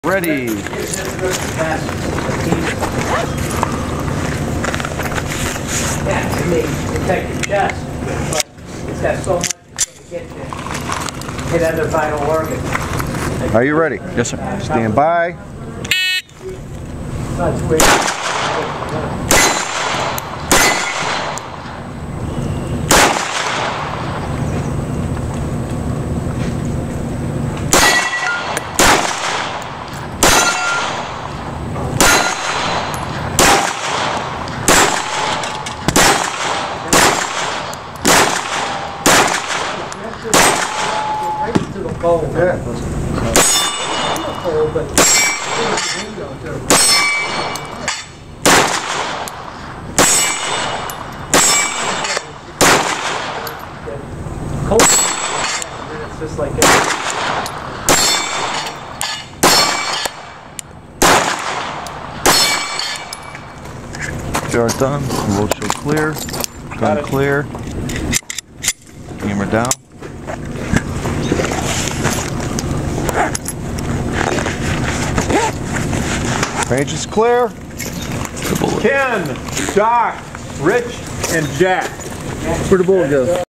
Ready. Yeah, to me, protect your chest, but it's got so much it's going to get you. Hit other vital organs. Are you ready? Yes, sir. Stand by. That's weird. Cold. Yeah. Cold, but cold. It's just like it. Jar done. Road show clear. Gun clear. Camera down. Range is clear. Ken, Doc, Rich, and Jack. Where'd the bullet go?